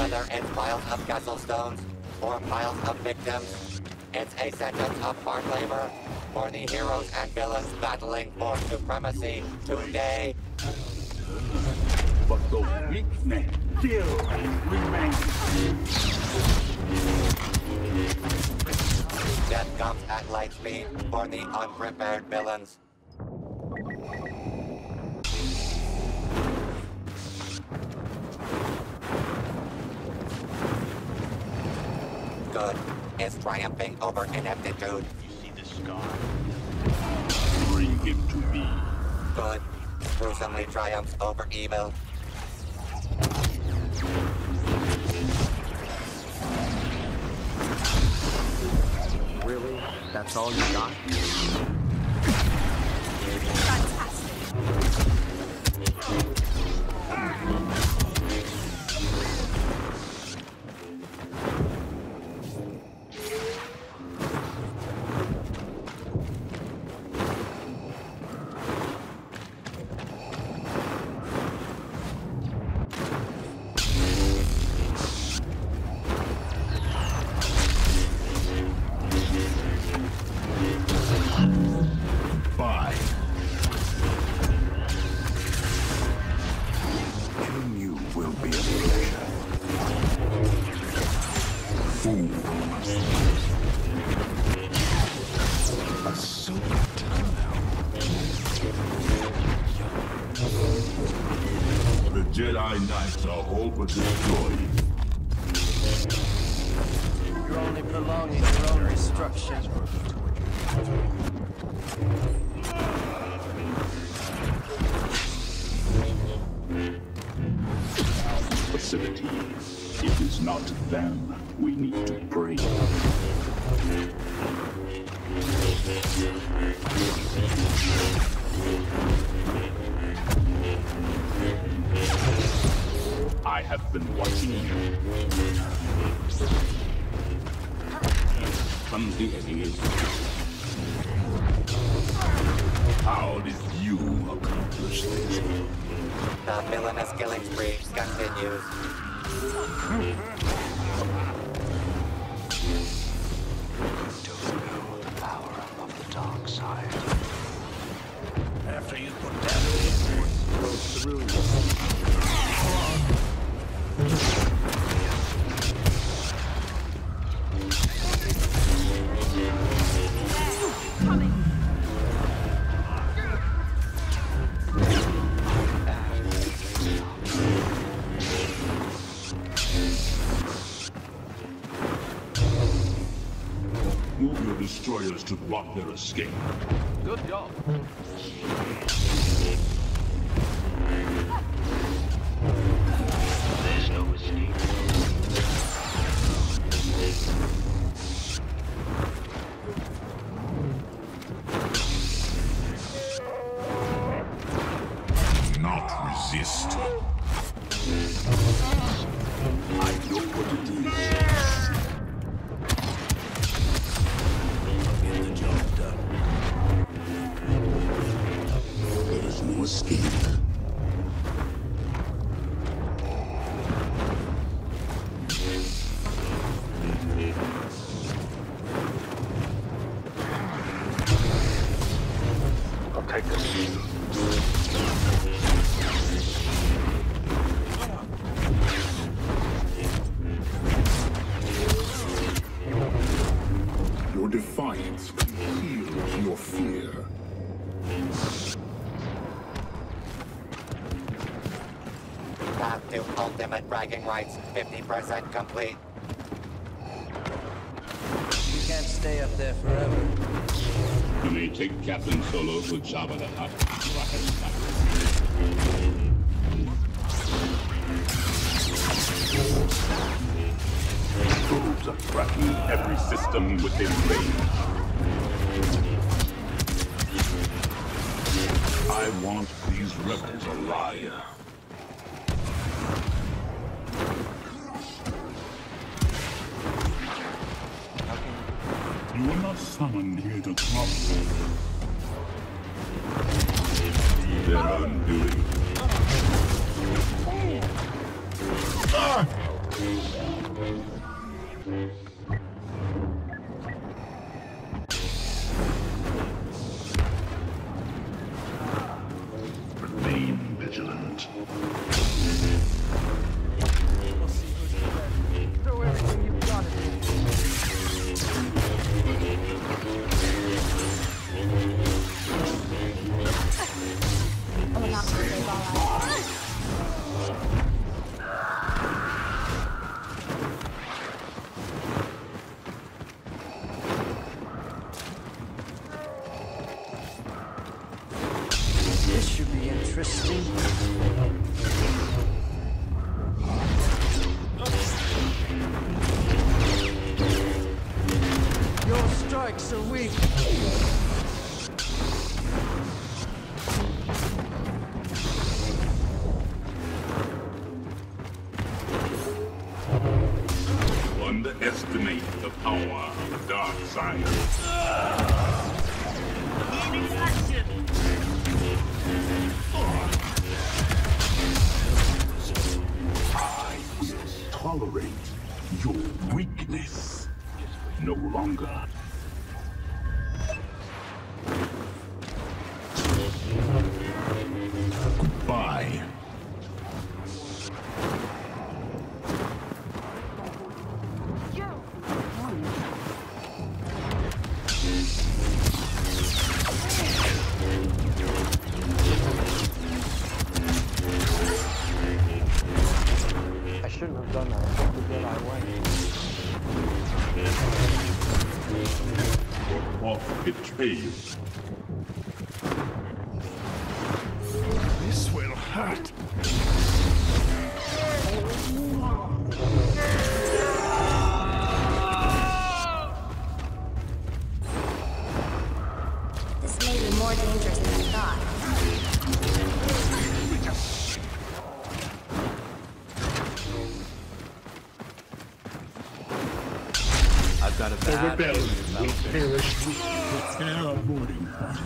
Whether it's piles of castle stones or piles of victims, it's a sentence of hard labor for the heroes and villains battling for supremacy today. But the weakness still remains. Death comes at light speed for the unprepared villains. Good is triumphing over ineptitude. You see the scar? Bring him to me. Good gruesomely triumphs over evil. Really? That's all you got? Jedi Knights are all but destroyed. You're only prolonging your own destruction. Facility. It is not them we need to bring. I have been watching you. Comes the enemies. How did you accomplish this? The villainous killing spree continues. Don't know the power of the dark side. After you put down the force through. Move your destroyers to block their escape. Good job. There's no escape. Not resist. I know what it is. Get the job done. There is no escape. I'll take this. Your defiance heals your fear. Path to ultimate bragging rights, 50% complete. You can't stay up there forever. You may take Captain Solo to Jabba the Hutt. Probes are tracking every system within range. I want these rebels alive. You were not summoned here to trouble. Their undoing. Remain vigilant. We'll see who's the best. Throw everything you've got at me. I will not save all right. This should be interesting. Your strikes are weak. Underestimate the power of the dark side. I tolerate your weakness no longer. Goodbye. I shouldn't have done that. I think we did our way. Or betray you. This will hurt. This may be more dangerous than I thought. I've got a The bad rebellion feeling will about this. perish. Prepare a boarding party.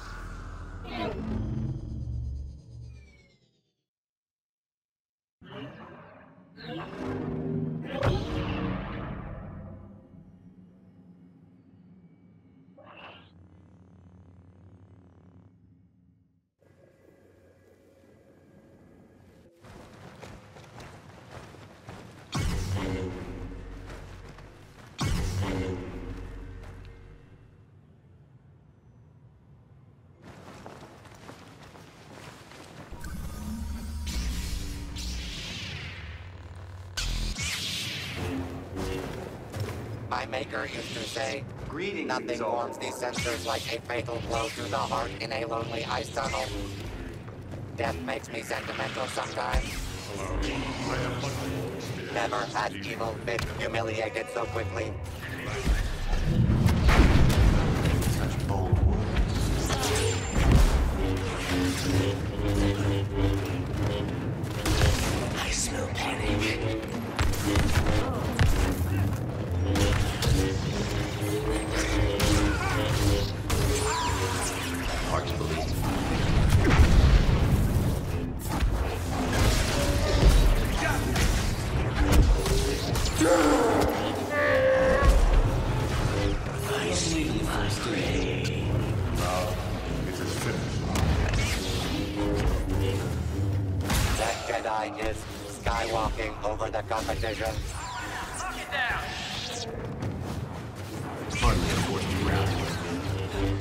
My maker used to say, Greetings, nothing all. warms these sensors like a fatal blow through the heart in a lonely ice tunnel. Death makes me sentimental sometimes. Never had evil been humiliated so quickly. Such bold words. I smell panic. Hard to believe. I see my grave. That Jedi is skywalking over the competition. Hardly a forced round.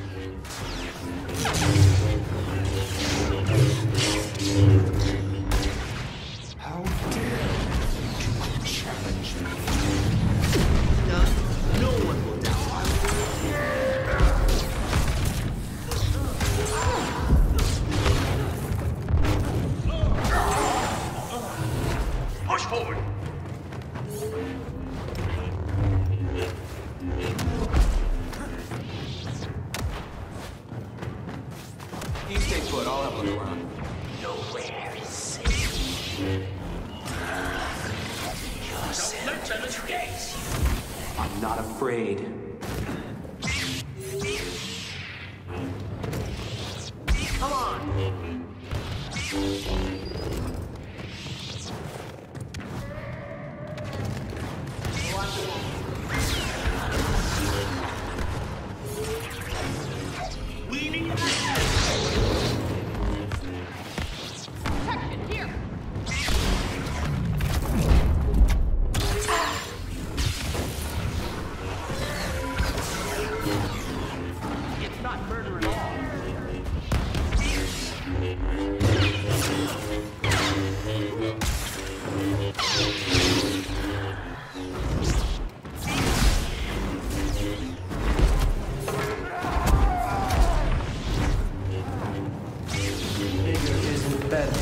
How dare you challenge me? No one will doubt. Push forward. You stay put. I'll have a look around. Nowhere is safe. Your center betrays you. I'm not afraid. Come on. Protection here. It's not murder at all. Bigger isn't better.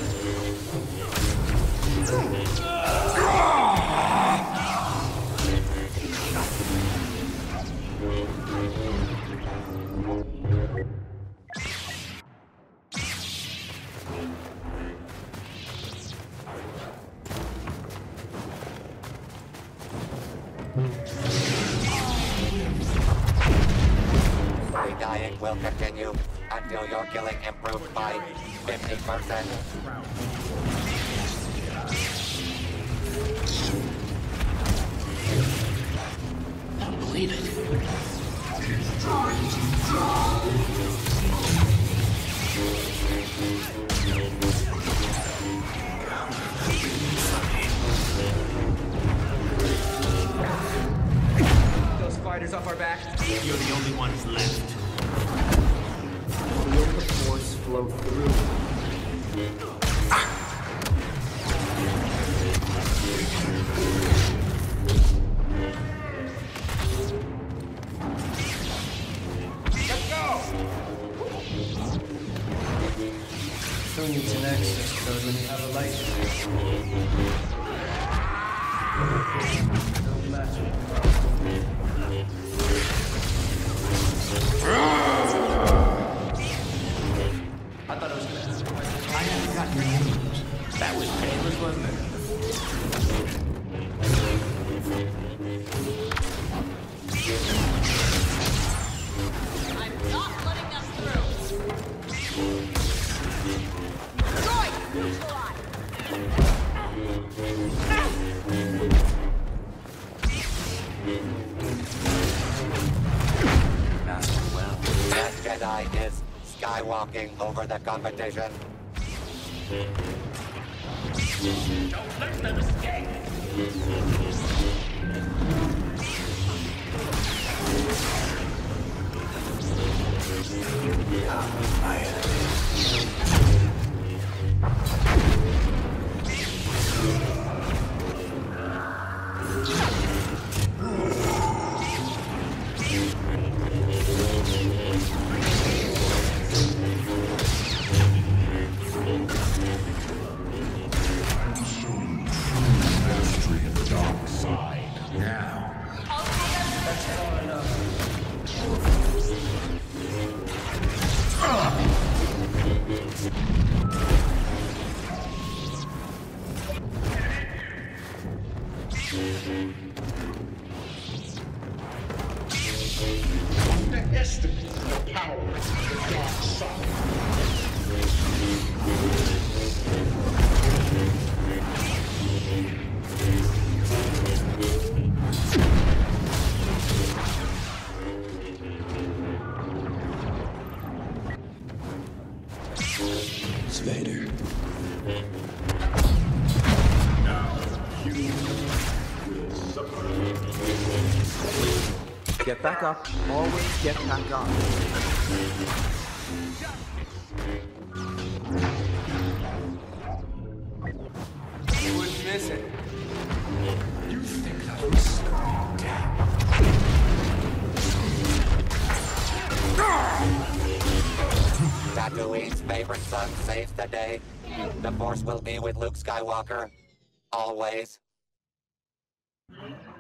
Redying will continue until your killing improved by 50%. Don't believe it. Those fighters off our back? You're the only ones left. Feel the force flow through. Let's go! Who needs an access code when you have a license? Don't mess I thought it was gonna. I haven't gotten your news. That was painless, wasn't it? I'm not letting them through. Droid, neutralize. Master well. That Jedi is skywalking over the competition. Don't let them escape. Mastery of the dark side. Now. That's far enough. Underestimate the power of the dark side. Vader. Now, you will suffer. Get back up. Always get back up. You wouldn't miss it. You think that will slow me down? Tatooine's favorite son saves the day. The Force will be with Luke Skywalker. Always.